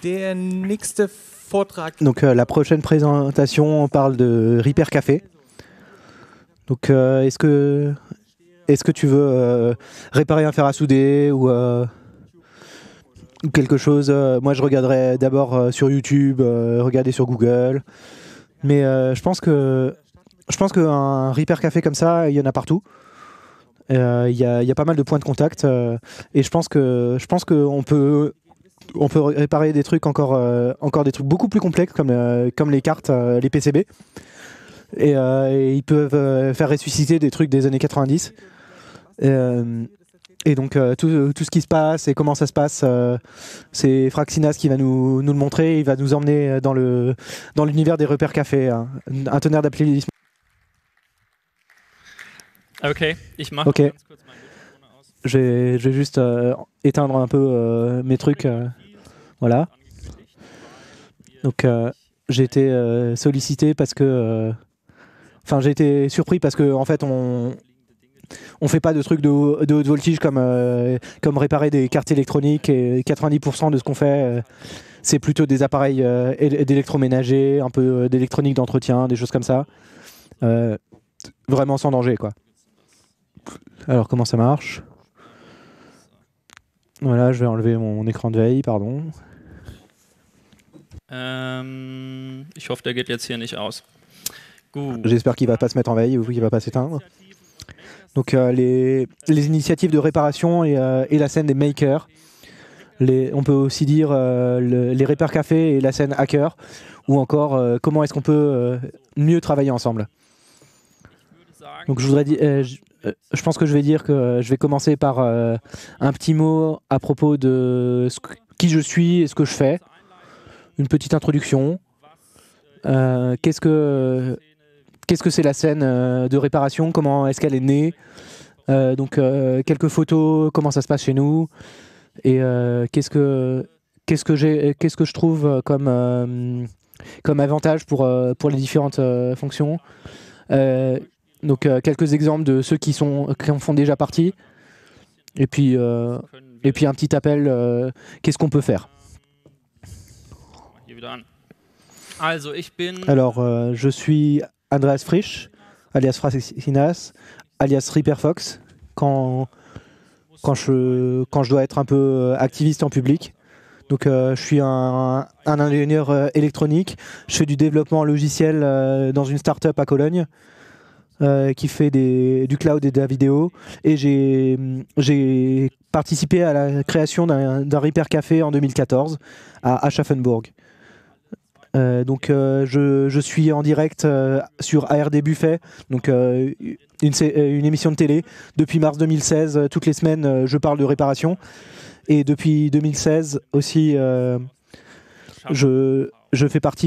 Der nächste Vortrag. Donc la prochaine présentation, on parle de Repair Café. Donc est-ce que tu veux réparer un fer à souder ou quelque chose? Moi je regarderai d'abord sur YouTube, regarder sur Google. Mais je pense qu'un Repair Café comme ça, il y en a partout. Il y a pas mal de points de contact et je pense qu'on peut réparer des trucs encore des trucs beaucoup plus complexes comme les cartes, les PCB. Et ils peuvent faire ressusciter des trucs des années 90. Et donc tout ce qui se passe et comment ça se passe, c'est Fraxinas qui va nous le montrer. Il va nous emmener dans l'univers des repères café, hein. Un tonnerre d'applaudissements. Okay, ich mache Ok. ganz kurz mein Mikrofon aus. Je vais juste éteindre un peu mes trucs. Voilà. Donc j'ai été sollicité parce que... Enfin, j'ai été surpris parce que en fait, on fait pas de trucs de haute voltige comme réparer des cartes électroniques. Et 90% de ce qu'on fait, c'est plutôt des appareils d'électroménager, un peu d'électronique d'entretien, des choses comme ça. Vraiment sans danger, quoi. Alors, comment ça marche? Voilà, je vais enlever mon écran de veille, pardon. Ich hoffe, der geht jetzt hier nicht aus. Gut. J'espère qu'il va pas se mettre en veille ou qu'il va pas s'éteindre. Donc les initiatives de réparation et la scène des makers. On peut aussi dire les repères café et la scène hacker, ou encore comment est-ce qu'on peut mieux travailler ensemble. Donc je voudrais dire, je pense que je vais dire que je vais commencer par un petit mot à propos de qui je suis et ce que je fais. Une petite introduction. Qu'est-ce que c'est la scène de réparation? Comment est-ce qu'elle est née? Donc quelques photos, comment ça se passe chez nous, et qu'est-ce que je trouve comme avantage pour les différentes fonctions. Donc quelques exemples de ceux qui en font déjà partie, et puis un petit appel, qu'est-ce qu'on peut faire. Alors je suis Andreas Frisch, alias Fraxinas, alias Repair Fox, quand je dois être un peu activiste en public. Donc je suis un ingénieur électronique, je fais du développement logiciel dans une start-up à Cologne qui fait du cloud et de la vidéo, et j'ai participé à la création d'un Repair Café en 2014 à Aschaffenburg. Donc je suis en direct sur ARD Buffet, donc une émission de télé. Depuis mars 2016, toutes les semaines, je parle de réparation. Et depuis 2016 aussi, je fais partie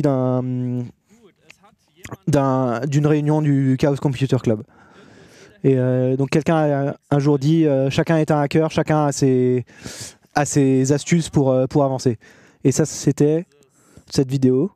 d'une réunion du Chaos Computer Club. Et donc quelqu'un a un jour dit chacun est un hacker, chacun a ses astuces pour avancer. Et ça, c'était cette vidéo.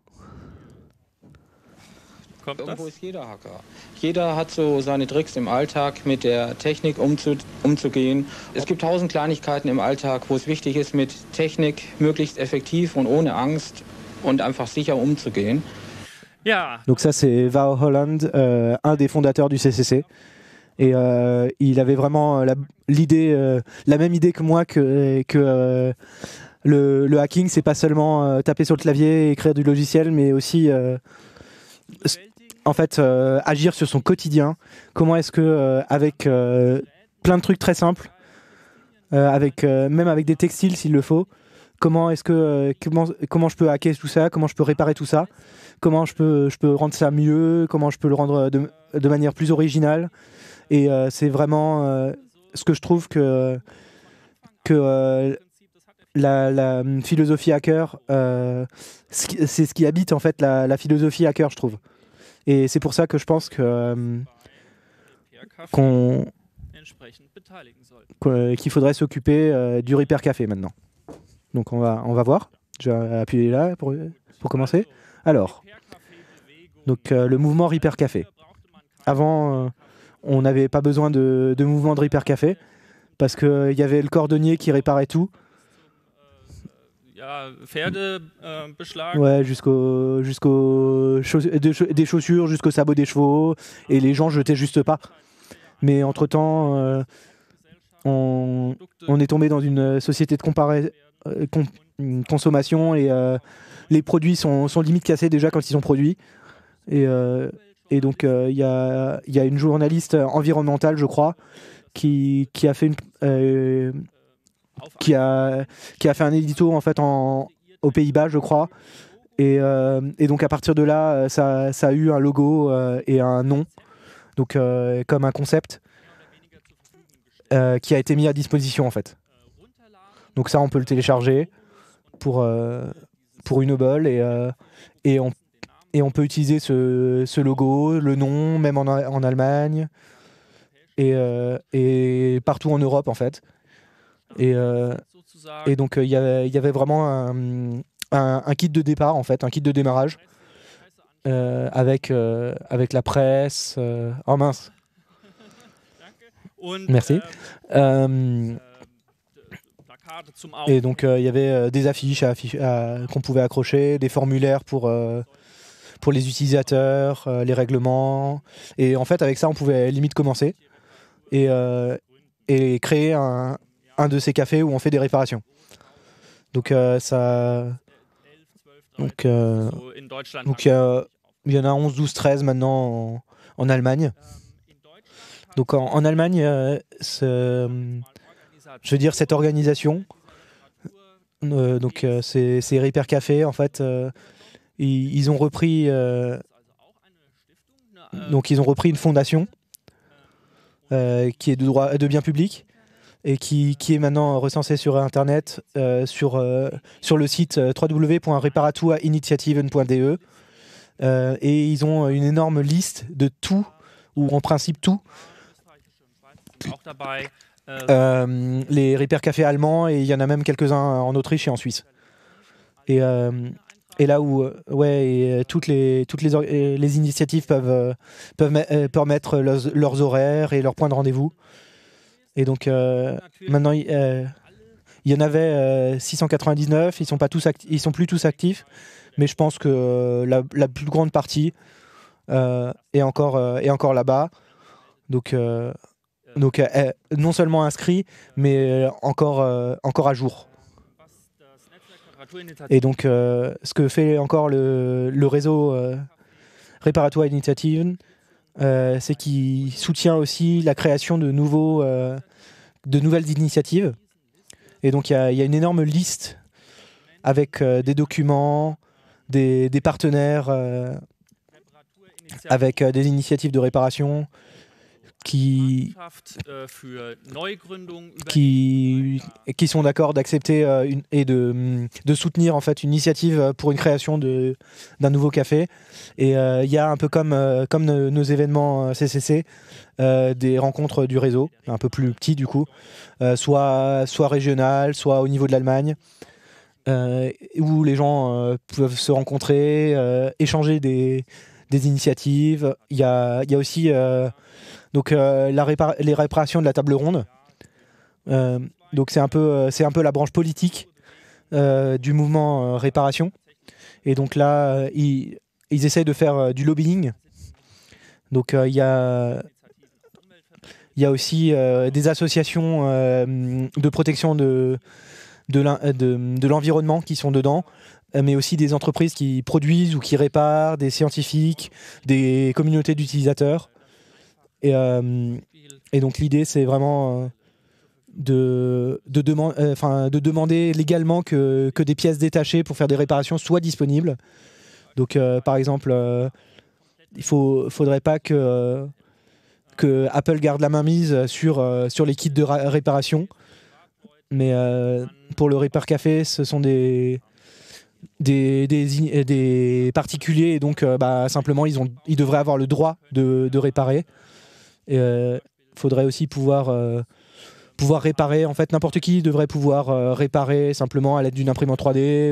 Irgendwo ist jeder Hacker. Jeder hat so seine Tricks im Alltag, mit der Technik umzugehen. Es gibt 1000 Kleinigkeiten im Alltag, wo es wichtig ist, mit Technik möglichst effektiv und ohne Angst und einfach sicher umzugehen. Ja. Donc ça, c'est Val Holland, un des fondateurs du CCC. Et il avait vraiment la même idée que moi que le hacking, c'est pas seulement taper sur le clavier et écrire du logiciel, mais aussi en fait agir sur son quotidien. Comment est-ce que avec plein de trucs très simples, même avec des textiles s'il le faut, comment je peux hacker tout ça, comment je peux réparer tout ça, comment je peux rendre ça mieux, comment je peux le rendre de manière plus originale. Et c'est vraiment ce que je trouve que la philosophie hacker, c'est ce qui habite en fait la philosophie hacker, je trouve. Et c'est pour ça que je pense qu'il faudrait s'occuper du Repair Café maintenant. Donc on va voir. Je vais appuyer là pour commencer. Alors, donc le mouvement Repair Café. Avant, on n'avait pas besoin de mouvement de Repair Café parce qu'il y avait le cordonnier qui réparait tout. Pferdebeschlag. Ouais, des chaussures jusqu'aux sabots des chevaux, et les gens jetaient juste pas. Mais entre-temps, on est tombé dans une société de consommation, et les produits sont limite cassés déjà quand ils sont produits. Et donc il y a une journaliste environnementale, je crois, qui a fait qui a fait un édito en fait aux Pays-Bas, je crois. Et donc à partir de là, ça a eu un logo et un nom, donc comme un concept qui a été mis à disposition en fait. Donc ça, on peut le télécharger pour Unoble, et on peut utiliser ce logo, le nom, même en Allemagne et partout en Europe en fait. Et donc il y avait vraiment un kit de départ en fait, un kit de démarrage avec la presse. Oh mince. Merci. Et donc il y avait des affiches qu'on pouvait accrocher, des formulaires pour les utilisateurs, les règlements. Et en fait, avec ça, on pouvait limite commencer et créer un de ces cafés où on fait des réparations. Donc il y en a 11, 12, 13 maintenant en Allemagne. Donc en Allemagne, je veux dire, cette organisation, ces Repair Café, en fait, ils ont repris une fondation qui est de biens publics, et qui est maintenant recensée sur Internet, sur le site www.reparatuainitiativen.de, et ils ont une énorme liste de tout, ou en principe tout, les Repair Café allemands, et il y en a même quelques-uns en Autriche et en Suisse. Et là où toutes les initiatives peuvent mettre leurs horaires et leurs points de rendez-vous. Et donc maintenant il y en avait 699, ils sont plus tous actifs, mais je pense que la plus grande partie est encore là-bas. Donc non seulement inscrit, mais encore à jour. Et donc ce que fait encore le réseau Reparatur Initiativen, c'est qu'il soutient aussi la création de nouvelles initiatives. Et donc il y a une énorme liste avec des documents, des partenaires, avec des initiatives de réparation qui sont d'accord d'accepter et de soutenir en fait une initiative pour une création d'un nouveau café. Et il y a un peu comme nos événements CCC, des rencontres du réseau, un peu plus petits du coup, soit régionales, soit au niveau de l'Allemagne, où les gens peuvent se rencontrer, échanger des initiatives. Il y a aussi donc les réparations de la table ronde. Donc c'est un peu la branche politique du mouvement réparation. Et donc là, ils essayent de faire du lobbying. Donc il y a aussi des associations de protection de l'environnement qui sont dedans, mais aussi des entreprises qui produisent ou qui réparent, des scientifiques, des communautés d'utilisateurs. Et donc l'idée, c'est vraiment de demander légalement que des pièces détachées pour faire des réparations soient disponibles. Donc par exemple, il faudrait pas que Apple garde la main mise sur les kits de réparation. Mais pour le Repair Café, ce sont des particuliers, et donc simplement ils devraient avoir le droit de réparer. Et faudrait aussi pouvoir réparer. En fait, n'importe qui devrait pouvoir réparer simplement à l'aide d'une imprimante 3D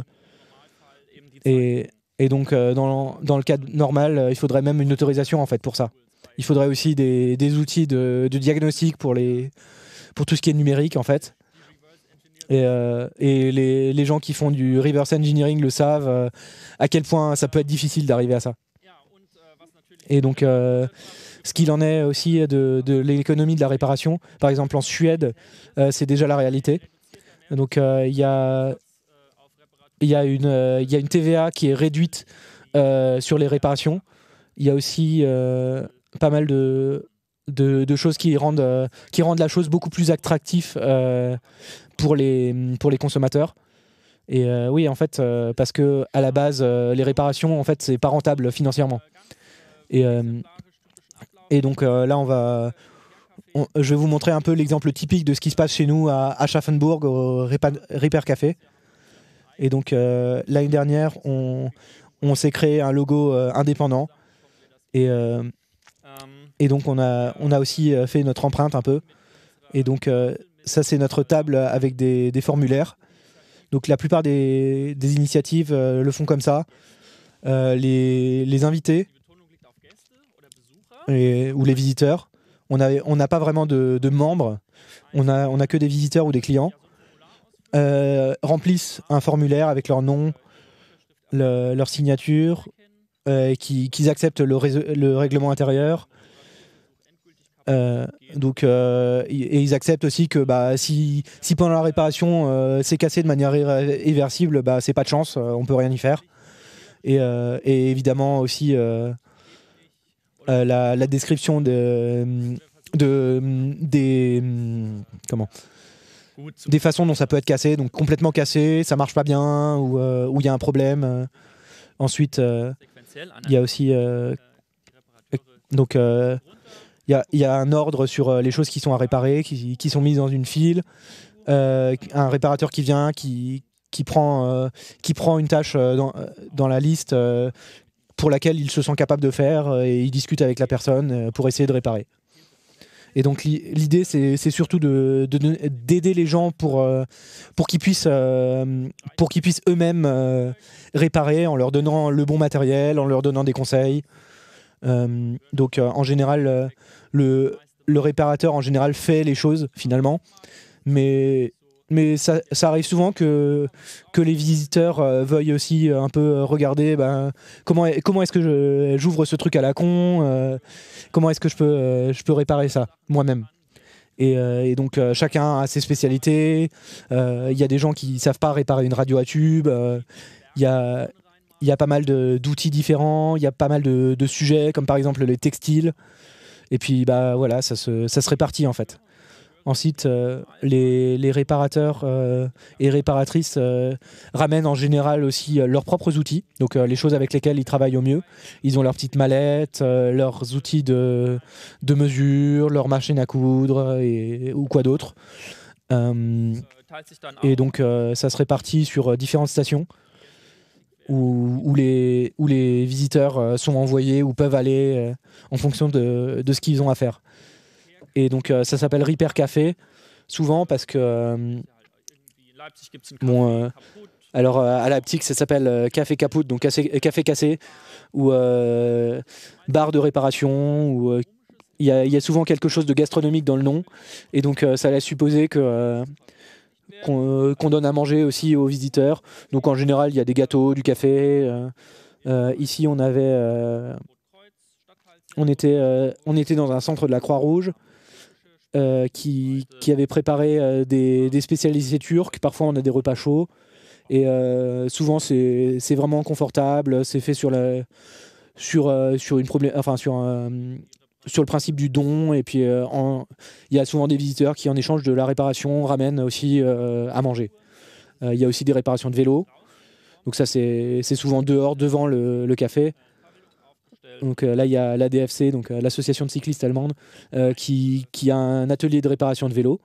et donc dans le cas normal, il faudrait même une autorisation en fait pour ça. Il faudrait aussi des outils de diagnostic pour tout ce qui est numérique en fait. Et les gens qui font du reverse engineering le savent, à quel point ça peut être difficile d'arriver à ça. Et donc, ce qu'il en est aussi de l'économie de la réparation, par exemple en Suède, c'est déjà la réalité. Donc, il y a une TVA qui est réduite sur les réparations. Il y a aussi pas mal de choses qui rendent la chose beaucoup plus attractive pour les consommateurs. Et oui, en fait, parce que à la base, les réparations, en fait, c'est pas rentable financièrement. Et donc là, je vais vous montrer un peu l'exemple typique de ce qui se passe chez nous à Aschaffenburg, au Repair Café. Et donc l'année dernière, on s'est créé un logo indépendant. Et donc on a aussi fait notre empreinte un peu. Et donc ça, c'est notre table avec des formulaires. Donc la plupart des initiatives le font comme ça. Les invités ou les visiteurs, on n'a pas vraiment de membres. On a que des visiteurs ou des clients. Remplissent un formulaire avec leur nom, leur signature, qu'ils acceptent le règlement intérieur. Et ils acceptent aussi que si pendant la réparation c'est cassé de manière irréversible, c'est pas de chance, on peut rien y faire. Et évidemment aussi la description des façons dont ça peut être cassé, donc complètement cassé, ça marche pas bien, ou il y a un problème. Ensuite, il y a aussi il y a un ordre sur les choses qui sont à réparer, qui sont mises dans une file. Un réparateur qui vient, qui prend une tâche dans la liste pour laquelle il se sent capable de faire, et il discute avec la personne pour essayer de réparer. Et donc l'idée, c'est surtout d'aider les gens pour qu'ils puissent eux-mêmes réparer, en leur donnant le bon matériel, en leur donnant des conseils. Donc en général, le réparateur en général fait les choses finalement, mais ça arrive souvent que les visiteurs veuillent aussi un peu regarder comment est-ce que j'ouvre ce truc à la con, comment est-ce que je peux réparer ça moi-même. Et donc chacun a ses spécialités. Il y a des gens qui ne savent pas réparer une radio à tube. Il y a pas mal d'outils différents. Il y a pas mal de sujets, comme par exemple les textiles. Et puis voilà, ça se répartit en fait. Ensuite, les réparateurs et réparatrices ramènent en général aussi leurs propres outils, donc les choses avec lesquelles ils travaillent au mieux. Ils ont leurs petites mallettes, leurs outils de mesure, leurs machines à coudre ou quoi d'autre. Et donc ça se répartit sur différentes stations où les visiteurs sont envoyés ou peuvent aller en fonction de ce qu'ils ont à faire. Et donc ça s'appelle Repair Café, souvent parce que alors à Leipzig ça s'appelle Café Kaputt, donc café cassé, ou bar de réparation, ou il y a souvent quelque chose de gastronomique dans le nom, et donc ça laisse supposer qu'on donne à manger aussi aux visiteurs. Donc en général il y a des gâteaux, du café. Ici on était dans un centre de la Croix-Rouge. Qui avait préparé des spécialités turques. Parfois on a des repas chauds et souvent c'est vraiment confortable. C'est fait sur le principe du don, et puis il y a souvent des visiteurs qui en échange de la réparation ramènent aussi à manger. Il y a aussi des réparations de vélo, donc ça c'est souvent dehors devant le café. Donc là, il y a l'ADFC, donc l'association de cyclistes allemande, qui a un atelier de réparation de vélos,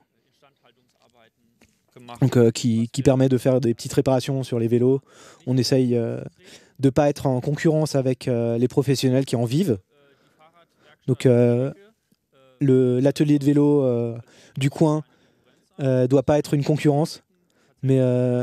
donc qui permet de faire des petites réparations sur les vélos. On essaye de ne pas être en concurrence avec les professionnels qui en vivent. Donc l'atelier de vélo du coin doit pas être une concurrence, mais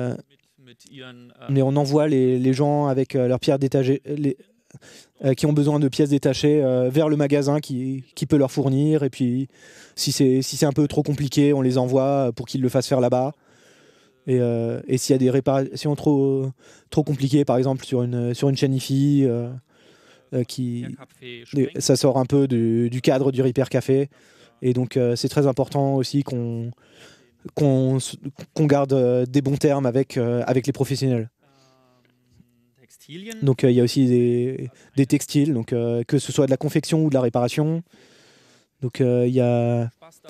on envoie les gens avec leurs pierres détachées, qui ont besoin de pièces détachées vers le magasin qui peut leur fournir. Et puis si c'est un peu trop compliqué, on les envoie pour qu'ils le fassent faire là-bas. Et s'il y a des réparations trop compliquées, par exemple sur une chaîne IFI, ça sort un peu du cadre du Repair Café. Et donc c'est très important aussi qu'on garde des bons termes avec les professionnels. Donc il y a aussi des textiles, donc, que ce soit de la confection ou de la réparation. Donc il y a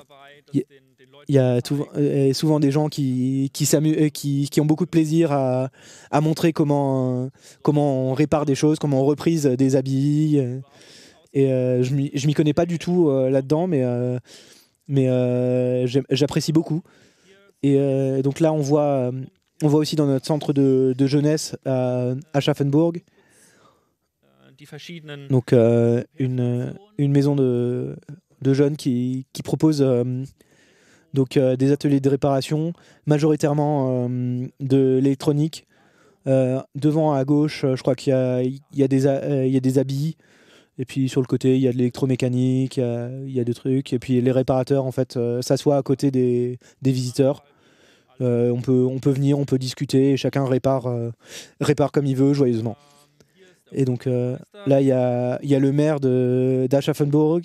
souvent des gens qui ont beaucoup de plaisir à montrer comment on répare des choses, comment on reprise des habits. Et je m'y connais pas du tout là-dedans, mais j'apprécie beaucoup. Et donc là, on voit aussi dans notre centre de jeunesse à Schaffenburg, donc une maison de jeunes qui propose donc des ateliers de réparation, majoritairement de l'électronique. Devant à gauche, je crois qu'il y a des habits. Et puis sur le côté, il y a de l'électromécanique, il y a des trucs. Et puis les réparateurs, en fait, s'assoient à côté des visiteurs. On peut venir, on peut discuter, et chacun répare comme il veut, joyeusement. Et donc là, il y a le maire d'Aschaffenburg,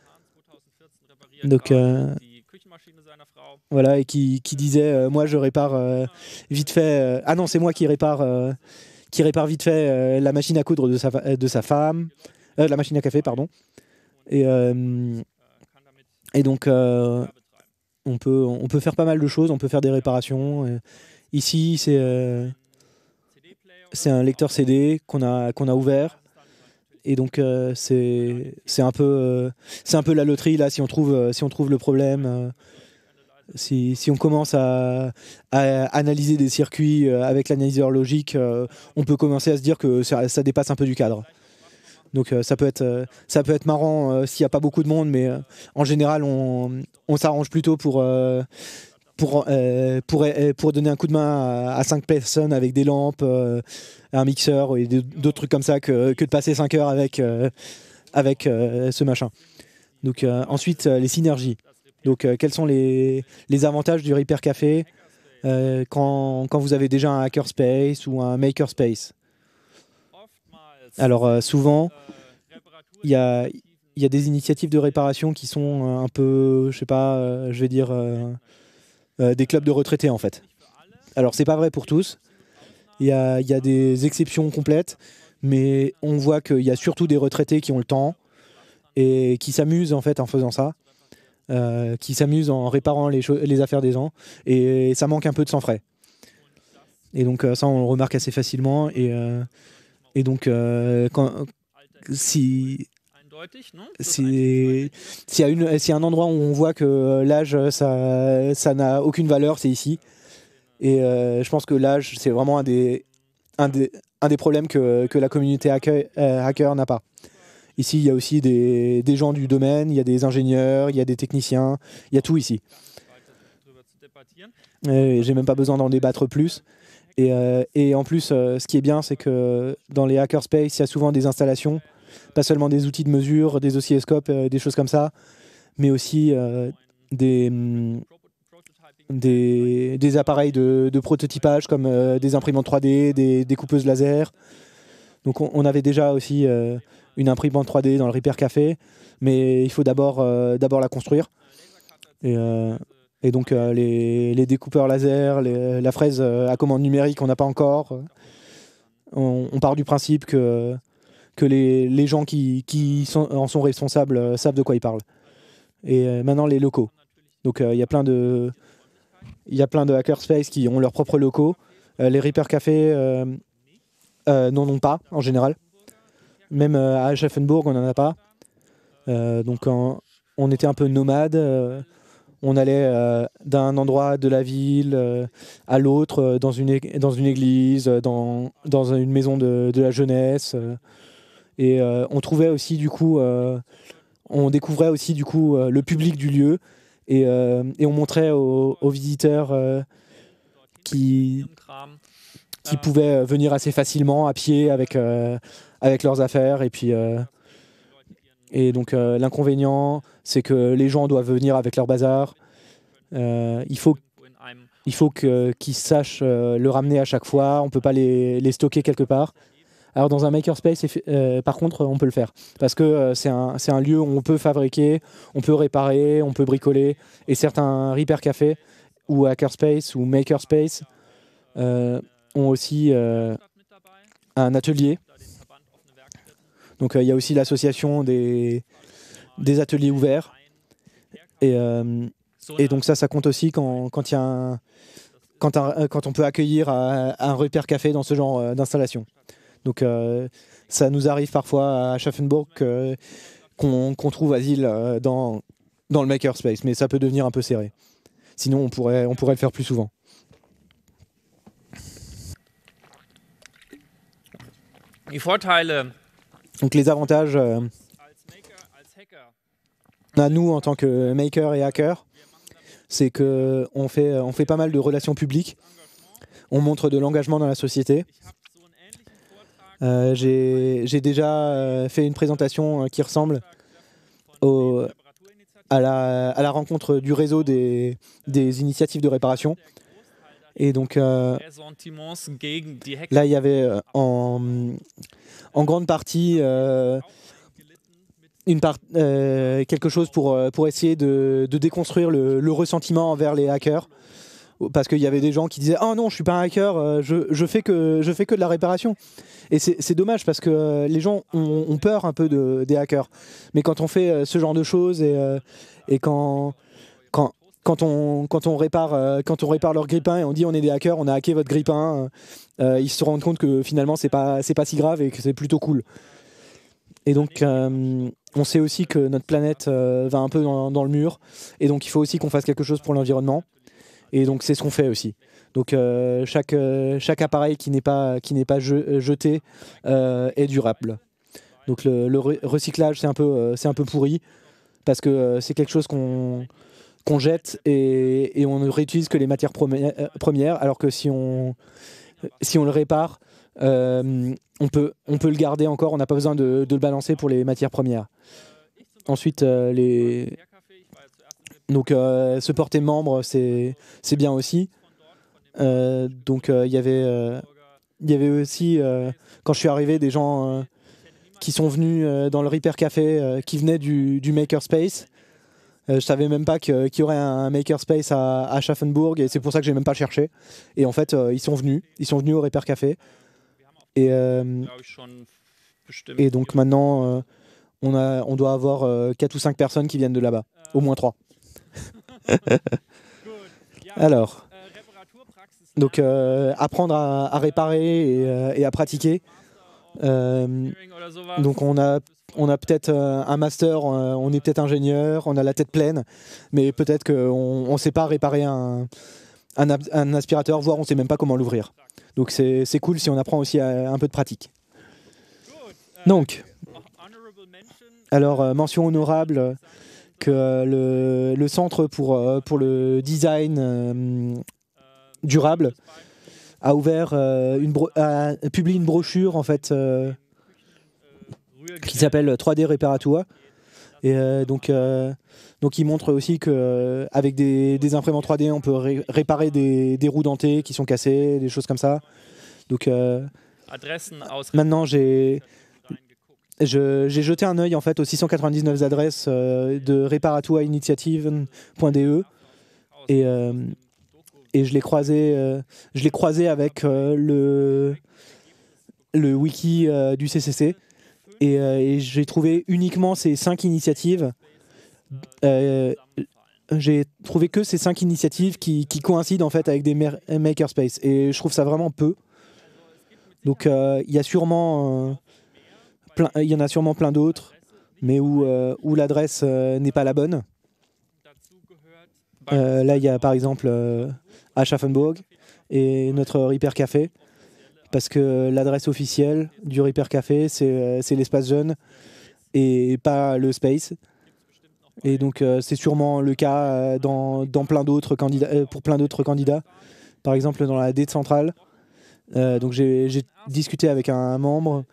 donc voilà, et qui disait moi je répare vite fait. Ah non, c'est moi qui répare vite fait la machine à coudre de sa femme, la machine à café, pardon. Et donc on peut faire pas mal de choses, on peut faire des réparations. Ici, c'est un lecteur CD qu'on a ouvert. Et donc c'est un peu la loterie là, si on trouve le problème. Si on commence à analyser des circuits avec l'analyseur logique, on peut commencer à se dire que ça dépasse un peu du cadre. Donc ça peut être marrant s'il n'y a pas beaucoup de monde, mais en général on s'arrange plutôt pour donner un coup de main à 5 personnes avec des lampes, un mixeur et d'autres trucs comme ça que de passer 5 heures avec ce machin. Donc ensuite les synergies. Donc quels sont les avantages du Repair Café quand vous avez déjà un hackerspace ou un makerspace? Alors souvent il y a des initiatives de réparation qui sont un peu, je sais pas, je vais dire des clubs de retraités en fait. Alors c'est pas vrai pour tous. Il y a des exceptions complètes, mais on voit qu'il y a surtout des retraités qui ont le temps et qui s'amusent en fait en faisant ça, qui s'amusent en réparant les affaires des gens, et ça manque un peu de sang frais. Et donc ça on le remarque assez facilement, et donc s'il y a un endroit où on voit que l'âge ça n'a aucune valeur, c'est ici. Et je pense que l'âge c'est vraiment un des problèmes que la communauté hacker n'a pas. Ici il y a aussi des gens du domaine, il y a des ingénieurs, il y a des techniciens, il y a tout ici. J'ai même pas besoin d'en débattre plus. Et en plus, ce qui est bien, c'est que dans les hackerspace, il y a souvent des installations, pas seulement des outils de mesure, des oscilloscopes, des choses comme ça, mais aussi des appareils de prototypage comme des imprimantes 3D, des découpeuses laser. Donc on avait déjà aussi une imprimante 3D dans le Repair Café, mais il faut d'abord la construire. Et donc les découpeurs laser, la fraise à commande numérique, on n'a pas encore. On part du principe que les gens qui en sont responsables savent de quoi ils parlent. Et maintenant les locaux. Donc il y a plein de hackerspace qui ont leurs propres locaux. Les Repair Café n'en ont pas en général. Même à Aschaffenburg, on n'en a pas. Donc on était un peu nomade. On allait d'un endroit de la ville à l'autre, dans une église, dans une maison de la jeunesse. Et on trouvait aussi du coup, on découvrait aussi du coup le public du lieu, et on montrait aux visiteurs qui pouvaient venir assez facilement à pied avec leurs affaires. Et puis et donc l'inconvénient, c'est que les gens doivent venir avec leur bazar. Il faut il faut qu'ils sachent le ramener à chaque fois. On ne peut pas les stocker quelque part. Alors dans un makerspace, par contre, on peut le faire. Parce que c'est un lieu où on peut fabriquer, on peut réparer, on peut bricoler. Et certains repair cafés ou hackerspace ou makerspace ont aussi un atelier. Donc il y a aussi l'association des ateliers ouverts. Et donc ça compte aussi quand on peut accueillir un repair café dans ce genre d'installation. Donc ça nous arrive parfois à Schaffenburg qu'on trouve asile dans le makerspace, mais ça peut devenir un peu serré. Sinon on pourrait le faire plus souvent. Donc les avantages à nous en tant que maker et hacker, c'est qu'on fait pas mal de relations publiques, on montre de l'engagement dans la société. J'ai déjà fait une présentation qui ressemble à la rencontre du réseau des initiatives de réparation. Et donc là, il y avait en grande partie quelque chose pour essayer de déconstruire le ressentiment envers les hackers. Parce qu'il y avait des gens qui disaient « Oh non, je suis pas un hacker, je fais que de la réparation ». Et c'est dommage parce que les gens ont peur un peu des hackers. Mais quand on fait ce genre de choses et quand on répare leur grille-pain et on dit on est des hackers, on a hacké votre grille-pain, ils se rendent compte que finalement c'est pas si grave et que c'est plutôt cool. Et donc on sait aussi que notre planète va un peu dans le mur et donc il faut aussi qu'on fasse quelque chose pour l'environnement. Et donc c'est ce qu'on fait aussi. Donc chaque appareil qui n'est pas jeté est durable. Donc le recyclage c'est un peu pourri parce que c'est quelque chose qu'on jette et on ne réutilise que les matières premières, alors que si on le répare, on peut le garder encore, on n'a pas besoin de le balancer pour les matières premières. Ensuite, donc se porter membre, c'est bien aussi. Donc il y avait aussi, quand je suis arrivé, des gens qui sont venus dans le Repair Café, qui venaient du Makerspace. Je savais même pas qu'il y aurait un makerspace à Schaffenburg et c'est pour ça que j'ai même pas cherché. Et en fait, ils sont venus au Repair Café. Et donc maintenant, on doit avoir 4 ou 5 personnes qui viennent de là-bas, au moins 3. Alors, donc apprendre à réparer et à pratiquer. Donc on a peut-être un master, on est peut-être ingénieur, on a la tête pleine, mais peut-être qu'on ne sait pas réparer un aspirateur, voire on ne sait même pas comment l'ouvrir. Donc c'est cool si on apprend aussi un peu de pratique. Donc, alors mention honorable que le centre pour le design durable a ouvert a publié une brochure en fait qui s'appelle 3D Reparatur et donc il montre aussi que avec des imprimantes 3D on peut réparer des roues dentées qui sont cassées, des choses comme ça. Donc maintenant j'ai jeté un œil en fait aux 699 adresses de reparaturinitiative.de et je l'ai croisé avec le wiki du CCC et j'ai trouvé uniquement ces 5 initiatives. J'ai trouvé que ces 5 initiatives qui coïncident en fait avec des makerspace et je trouve ça vraiment peu. Donc il y a sûrement il y en a sûrement plein d'autres, mais où l'adresse n'est pas la bonne. Là, il y a par exemple à Schaffenburg et notre Repair Café, parce que l'adresse officielle du Repair Café, c'est l'espace jeune et pas le space. Et donc, c'est sûrement le cas dans plein d'autres candidats, pour plein d'autres candidats. Par exemple, dans la dette centrale. Donc, j'ai discuté avec un membre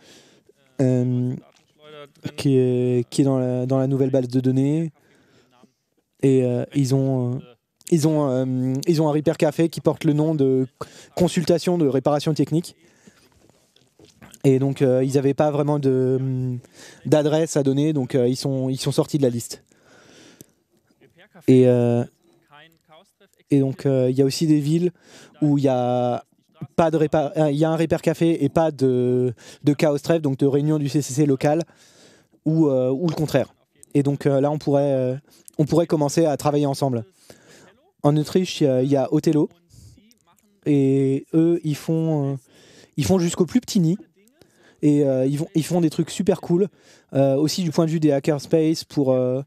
qui est dans la nouvelle base de données. Et ils ont ils ont un Repair Café qui porte le nom de consultation de réparation technique. Et donc ils n'avaient pas vraiment d'adresse à donner, donc ils sont sortis de la liste. Et donc il y a aussi des villes où il y a il y a un Repair Café et pas de Chaos Treff, donc de réunion du CCC local, ou le contraire. Et donc là on pourrait commencer à travailler ensemble. En Autriche il y a Othello, et eux ils font jusqu'au plus petit nid. Et ils font des trucs super cool, aussi du point de vue des hackerspace pour de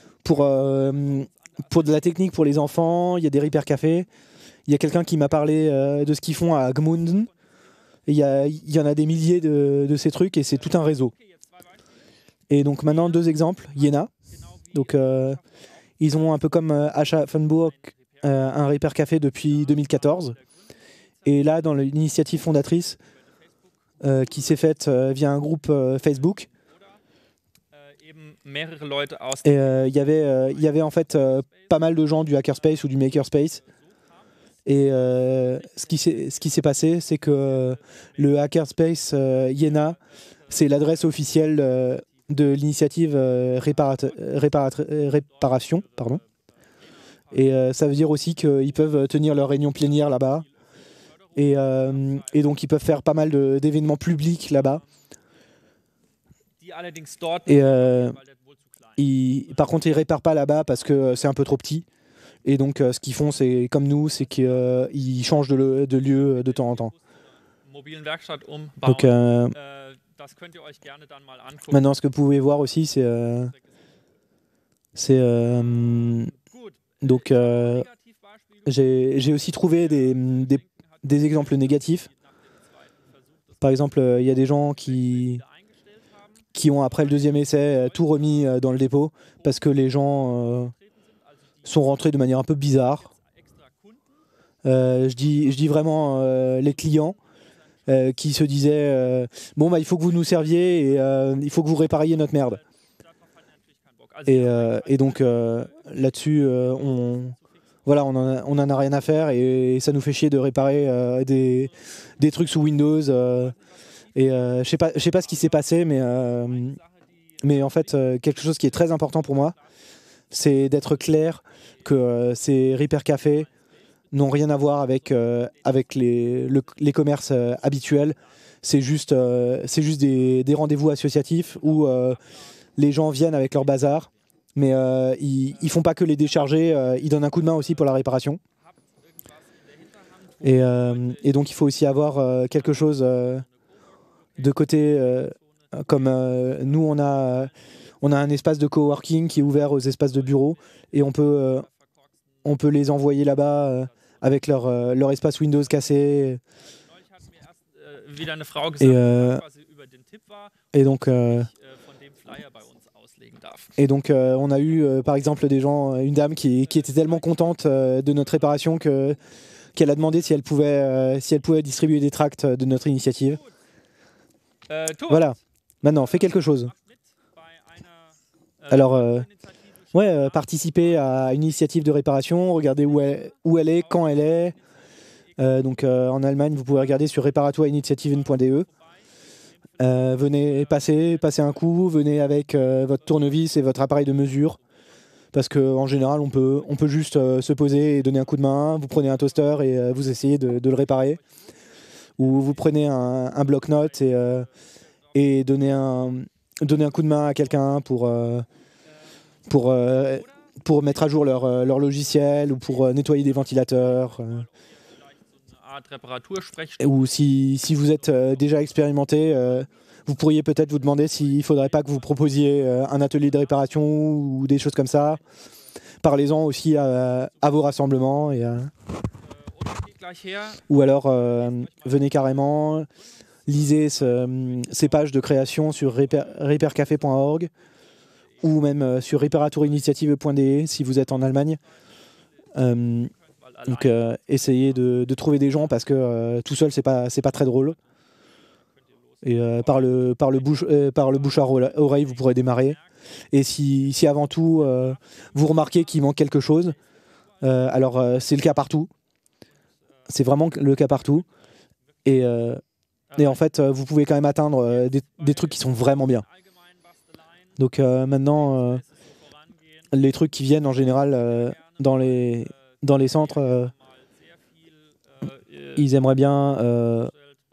la technique pour les enfants. Il y a des Repair Café. Il y a quelqu'un qui m'a parlé de ce qu'ils font à Gmunden. Il y en a des milliers de ces trucs et c'est tout un réseau. Et donc maintenant 2 exemples. Jena. Donc ils ont un peu comme Aschaffenburg un Repair Café depuis 2014. Et là dans l'initiative fondatrice qui s'est faite via un groupe Facebook. Et il y avait en fait pas mal de gens du hackerspace ou du makerspace. Et ce qui s'est passé, c'est que le hackerspace Jena, c'est l'adresse officielle de l'initiative réparation. Pardon. Et ça veut dire aussi qu'ils peuvent tenir leurs réunions plénières là-bas. Et donc ils peuvent faire pas mal d'événements publics là-bas. Et par contre ils réparent pas là-bas parce que c'est un peu trop petit. Et donc ce qu'ils font, c'est comme nous, c'est qu'ils changent de lieu de temps en temps. Donc maintenant ce que vous pouvez voir aussi, donc j'ai aussi trouvé des exemples négatifs. Par exemple, il y a des gens qui ont, après le 2e essai, tout remis dans le dépôt parce que les gens sont rentrés de manière un peu bizarre. Je dis vraiment les clients qui se disaient bon, bah, il faut que vous nous serviez et il faut que vous répariez notre merde. Et donc là-dessus, on en a rien à faire et ça nous fait chier de réparer des trucs sous Windows. Je sais pas ce qui s'est passé, mais en fait, quelque chose qui est très important pour moi, c'est d'être clair que ces Repair Café n'ont rien à voir avec les commerces habituels. C'est juste des rendez-vous associatifs où les gens viennent avec leur bazar. Mais ils font pas que les décharger, ils donnent un coup de main aussi pour la réparation. Et donc il faut aussi avoir quelque chose de côté, comme nous on a un espace de coworking qui est ouvert aux espaces de bureau et on peut les envoyer là-bas avec leur espace Windows cassé. Et donc on a eu par exemple une dame qui était tellement contente de notre réparation qu'elle a demandé si elle pouvait distribuer des tracts de notre initiative. Voilà, maintenant fais quelque chose. Alors participer à une initiative de réparation, regarder où elle est, quand elle est. Donc en Allemagne, vous pouvez regarder sur reparatorinitiativen.de. Venez passer un coup, venez avec votre tournevis et votre appareil de mesure. Parce qu'en général, on peut juste se poser et donner un coup de main. Vous prenez un toaster et vous essayez de le réparer. Ou vous prenez un bloc-notes et donnez un coup de main à quelqu'un pour mettre à jour leur logiciel ou pour nettoyer des ventilateurs. Ou si vous êtes déjà expérimenté, vous pourriez peut-être vous demander s'il ne faudrait pas que vous proposiez un atelier de réparation ou des choses comme ça. Parlez-en aussi à vos rassemblements. Ou alors venez carrément, lisez ces pages de création sur repaircafé.org ou même sur reparatorinitiative.de si vous êtes en Allemagne. Donc essayez de trouver des gens parce que tout seul c'est pas très drôle. Et par le bouche à oreille vous pourrez démarrer. Et si avant tout vous remarquez qu'il manque quelque chose, C'est le cas partout. C'est vraiment le cas partout. Et en fait, vous pouvez quand même atteindre des trucs qui sont vraiment bien. Donc maintenant, les trucs qui viennent en général dans les centres, ils aimeraient bien.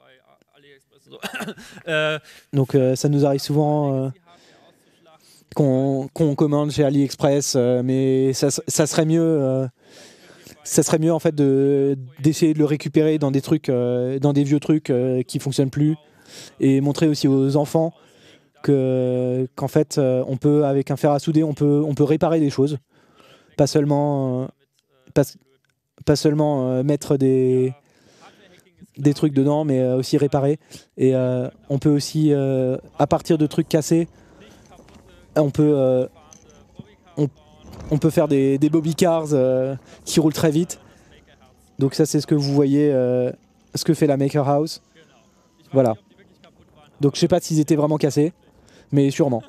Donc ça nous arrive souvent qu'on commande chez AliExpress, mais ça serait mieux. Ça serait mieux en fait d'essayer de le récupérer dans des trucs, dans des vieux trucs qui fonctionnent plus, et montrer aussi aux enfants qu'en fait on peut, avec un fer à souder, on peut réparer des choses, pas seulement mettre des trucs dedans, mais aussi réparer. Et on peut aussi, à partir de trucs cassés, on peut faire des bobby cars qui roulent très vite. Donc ça, c'est ce que vous voyez, ce que fait la Maker House. Voilà. Donc je sais pas s'ils étaient vraiment cassés, mais sûrement.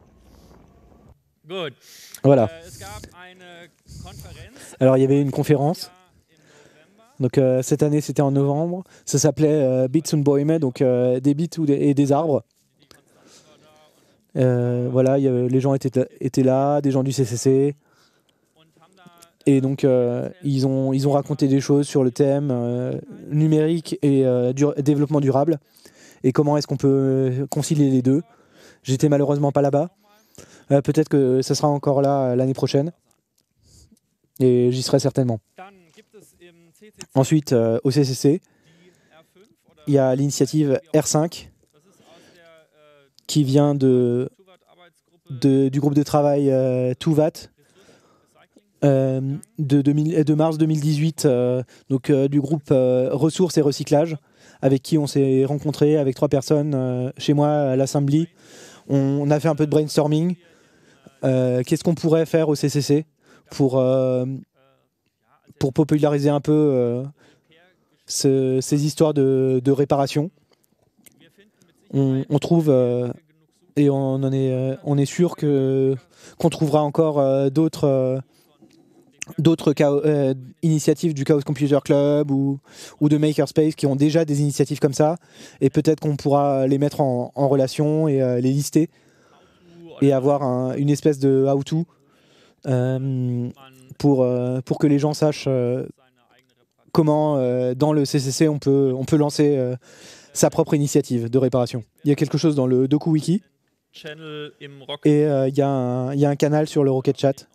Voilà. Alors il y avait une conférence. Donc cette année, c'était en novembre. Ça s'appelait Beats und Bäume, donc des beats et des arbres. Voilà, les gens étaient là, des gens du CCC. Et donc ils ont raconté des choses sur le thème numérique et développement durable, et comment est-ce qu'on peut concilier les deux. J'étais malheureusement pas là-bas. Peut-être que ça sera encore là l'année prochaine, et j'y serai certainement. Ensuite, au CCC, il y a l'initiative R5 qui vient du groupe de travail Tuvat, de mars 2018, du groupe ressources et recyclage, avec qui on s'est rencontrés avec 3 personnes chez moi à l'Assembly. On a fait un peu de brainstorming. Qu'est-ce qu'on pourrait faire au CCC pour populariser un peu ces histoires de réparation. On trouve, et on est sûr qu'on trouvera encore d'autres initiatives du Chaos Computer Club ou de Makerspace qui ont déjà des initiatives comme ça, et peut-être qu'on pourra les mettre en relation et les lister, et avoir une espèce de how-to pour que les gens sachent comment dans le CCC on peut lancer sa propre initiative de réparation. Il y a quelque chose dans le DokuWiki, et il y a un canal sur le Rocket Chat.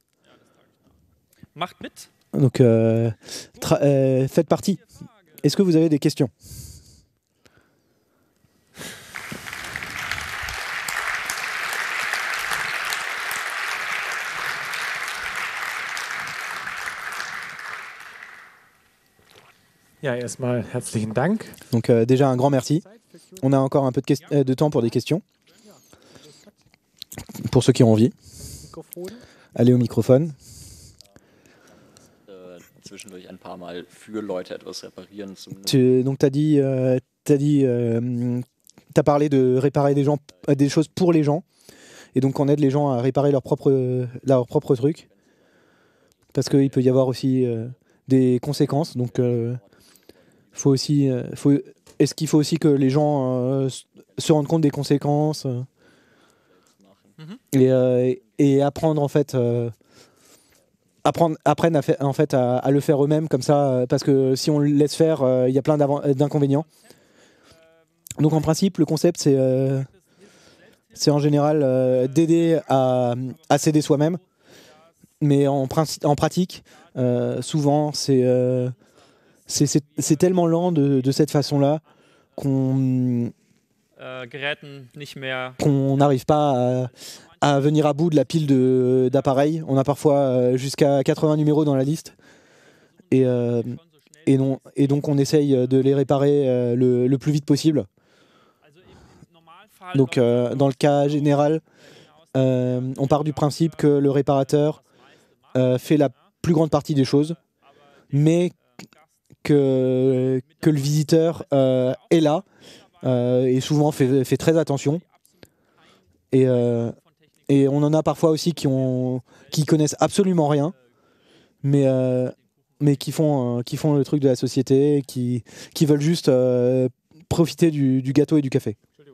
Donc faites partie. Est-ce que vous avez des questions ? Ja, erstmal herzlichen Dank. Donc déjà un grand merci. On a encore un peu de temps pour des questions. Pour ceux qui ont envie. Allez au microphone. Zwischendurch ein paar Mal für Leute etwas reparieren. Donc t'as parlé de réparer des choses pour les gens, et donc on aide les gens à réparer leur propre truc, parce qu'il peut y avoir aussi des conséquences. Donc est-ce qu'il faut aussi que les gens se rendent compte des conséquences et apprendre en fait apprennent à le faire eux-mêmes, comme ça, parce que si on le laisse faire, il y a plein d'inconvénients. Donc en principe, le concept, c'est en général d'aider à s'aider soi-même, mais en pratique, souvent, c'est tellement lent de cette façon-là qu'on n'arrive pas à venir à bout de la pile d'appareils. On a parfois jusqu'à 80 numéros dans la liste, et donc on essaye de les réparer le plus vite possible. Donc dans le cas général, on part du principe que le réparateur fait la plus grande partie des choses, mais que le visiteur est là et souvent fait très attention. Et on en a parfois aussi qui connaissent absolument rien, mais qui font le truc de la société, qui veulent juste profiter du gâteau et du café.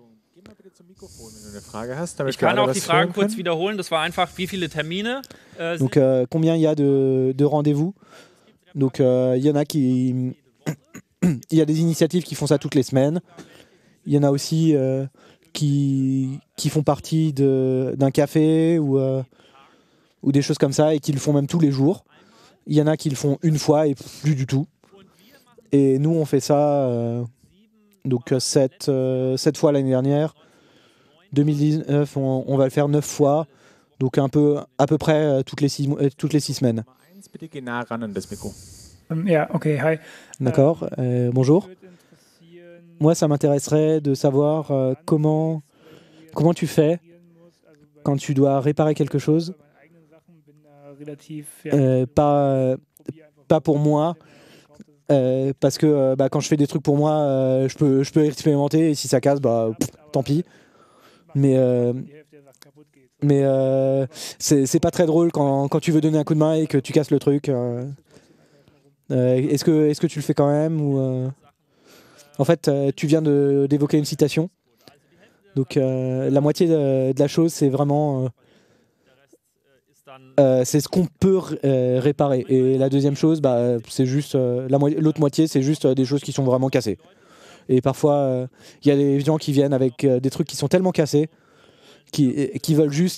Ich kann auch die Frage kurz wiederholen. Das war einfach, wie viele Termine Donc, combien il y a de rendez-vous? Donc, il y en a qui... il y a des initiatives qui font ça toutes les semaines. Il y en a aussi qui font partie d'un café ou des choses comme ça et qui le font même tous les jours. Il y en a qui le font une fois et plus du tout. Et nous, on fait ça donc 7 fois l'année dernière. 2019, on va le faire 9 fois. Donc à peu près toutes les 6 semaines. Bitte geh nah ran an das Mikro. Ja, okay, hi. D'accord, bonjour. Moi, ça m'intéresserait de savoir comment tu fais quand tu dois réparer quelque chose. Pas pour moi, parce que quand je fais des trucs pour moi, je peux expérimenter et si ça casse, tant pis. Mais c'est pas très drôle quand tu veux donner un coup de main et que tu casses le truc. Est-ce que tu le fais quand même ou En fait, tu viens d'évoquer une citation. Donc la moitié de la chose, c'est vraiment c'est ce qu'on peut réparer. Et la deuxième chose, c'est juste l'autre moitié, c'est juste des choses qui sont vraiment cassées. Et parfois, il y a des gens qui viennent avec des trucs qui sont tellement cassés qui veulent juste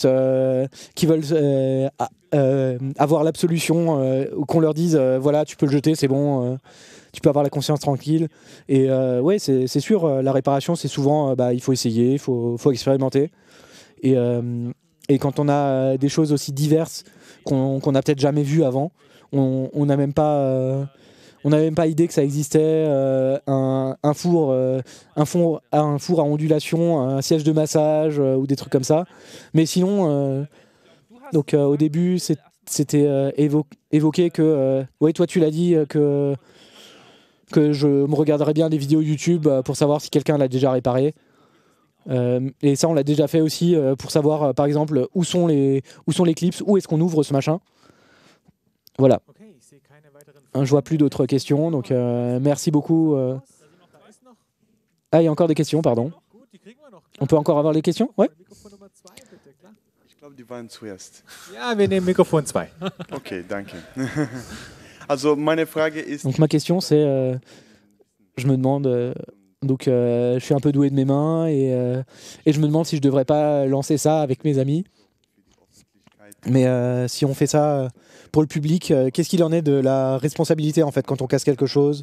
avoir l'absolution, qu'on leur dise voilà, tu peux le jeter, c'est bon, tu peux avoir la conscience tranquille. Et ouais, c'est sûr, la réparation, c'est souvent il faut essayer, il faut expérimenter. Et quand on a des choses aussi diverses qu'on n'a peut-être jamais vues avant, on n'a même pas idée que ça existait, un four à ondulation, un siège de massage ou des trucs comme ça. Mais sinon, au début, c'était évoqué que, ouais, toi tu l'as dit, que je me regarderais bien des vidéos YouTube pour savoir si quelqu'un l'a déjà réparé. Et ça, on l'a déjà fait aussi pour savoir, par exemple, où sont les clips, où est-ce qu'on ouvre ce machin. Voilà. Je vois plus d'autres questions, donc merci beaucoup. Ah, il y a encore des questions, pardon. On peut encore avoir les questions? Ouais. Ich glaube, die waren zuerst. Ja, wir nehmen Mikrofon 2. Okay, danke. Also meine Frage ist... Donc ma question, c'est, je me demande, je suis un peu doué de mes mains et je me demande si je devrais pas lancer ça avec mes amis. Mais si on fait ça pour le public, qu'est-ce qu'il en est de la responsabilité en fait quand on casse quelque chose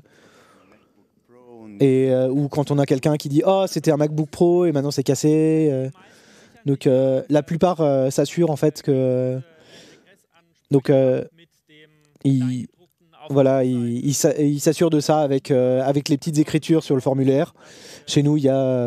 et ou quand on a quelqu'un qui dit oh c'était un MacBook Pro et maintenant c'est cassé. Donc la plupart s'assurent en fait que ils s'assurent de ça avec les petites écritures sur le formulaire. Chez nous il y a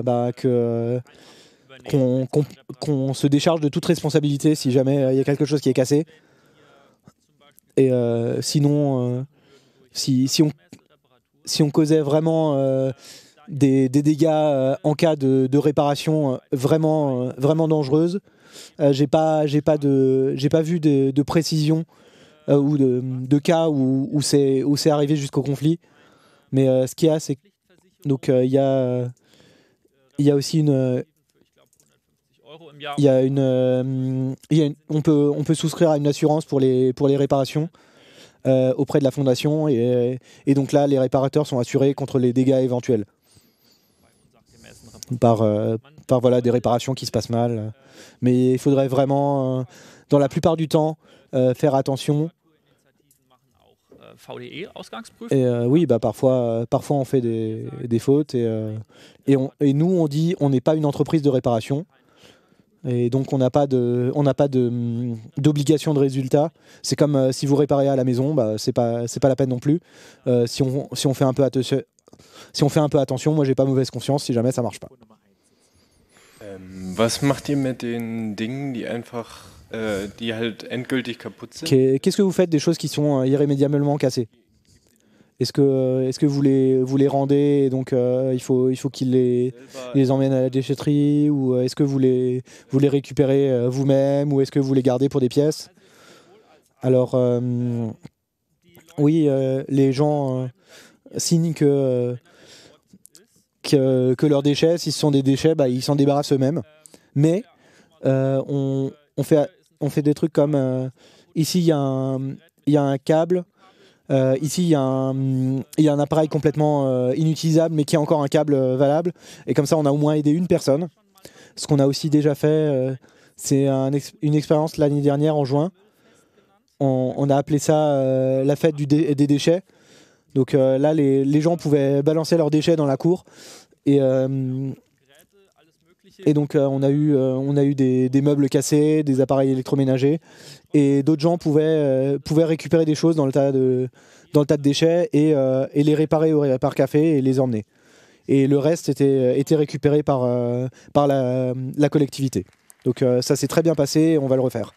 qu'on se décharge de toute responsabilité si jamais il y a quelque chose qui est cassé. Et sinon, si on causait vraiment des dégâts en cas de réparation vraiment dangereuse, j'ai pas vu de précision ou de cas où c'est arrivé jusqu'au conflit. Mais ce qu'il y a, c'est donc il y a aussi on peut souscrire à une assurance pour les réparations auprès de la fondation et donc là les réparateurs sont assurés contre les dégâts éventuels par voilà des réparations qui se passent mal. Mais il faudrait vraiment dans la plupart du temps faire attention. Et oui, parfois on fait des fautes et nous on dit on n'est pas une entreprise de réparation. Et donc on n'a pas d'obligation de résultat. C'est comme si vous réparez à la maison, c'est pas la peine non plus. Si on fait un peu attention, moi j'ai pas mauvaise conscience si jamais ça marche pas. Was macht ihr mit den Dingen, die einfach die halt endgültig kaputt sind? Qu'est-ce que vous faites des choses qui sont irrémédiablement cassées? Est-ce que vous les rendez et donc il faut qu'ils les emmènent à la déchetterie ou est-ce que vous les récupérez vous-même ou est-ce que vous les gardez pour des pièces? Alors oui, les gens signent que leurs déchets, si ce sont des déchets, bah, ils s'en débarrassent eux-mêmes. Mais on fait des trucs comme ici, il y a un câble. Ici, il y a un appareil complètement inutilisable, mais qui a encore un câble valable. Et comme ça, on a au moins aidé une personne. Ce qu'on a aussi déjà fait, c'est une expérience l'année dernière en juin. On a appelé ça la fête des déchets. Donc là, les gens pouvaient balancer leurs déchets dans la cour. Et donc on a eu des meubles cassés, des appareils électroménagers. Et d'autres gens pouvaient récupérer des choses dans le tas de déchets et les réparer au Répar Café et les emmener. Et le reste était récupéré par la collectivité. Donc ça s'est très bien passé, on va le refaire.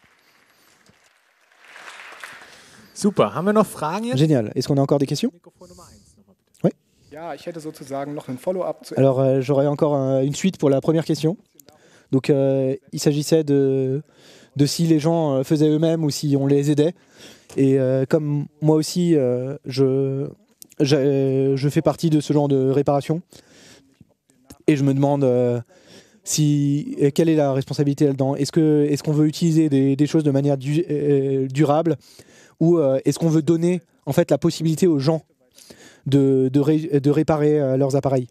Super. Haben wir noch Fragen jetzt? Génial. Est-ce qu'on a encore des questions? Mikrofon Nummer 1 nochmal bitte. Oui. Ja, ich hätte sozusagen noch ein Follow-up zu. Alors j'aurais encore une suite pour la première question. Donc il s'agissait de si les gens faisaient eux-mêmes ou si on les aidait. Et comme moi aussi, je fais partie de ce genre de réparation. Et je me demande quelle est la responsabilité là-dedans. Est-ce qu'on veut utiliser des choses de manière durable ou est-ce qu'on veut donner en fait la possibilité aux gens de réparer leurs appareils?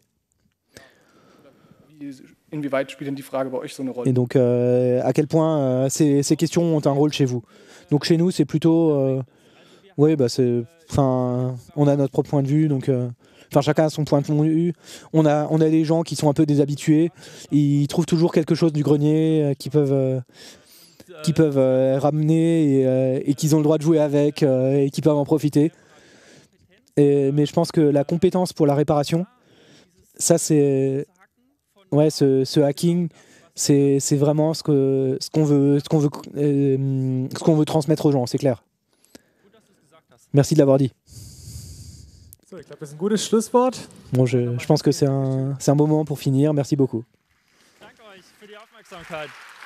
Inwieweit spielt denn die Frage bei euch so eine Rolle? Et donc, à quel point ces questions ont un rôle chez vous? Donc, chez nous, c'est plutôt... on a notre propre point de vue, donc... chacun a son point de vue. On a des gens qui sont un peu déshabitués. Ils trouvent toujours quelque chose du grenier qu'ils peuvent ramener et qu'ils ont le droit de jouer avec et qui peuvent en profiter. Mais je pense que la compétence pour la réparation, ça c'est... Ouais, ce hacking, c'est vraiment ce qu'on veut transmettre aux gens, c'est clair. Merci de l'avoir dit. So, ich glaube, das ist ein gutes Schlusswort. Bon, je pense que c'est un moment pour finir. Merci beaucoup. Danke euch für die Aufmerksamkeit.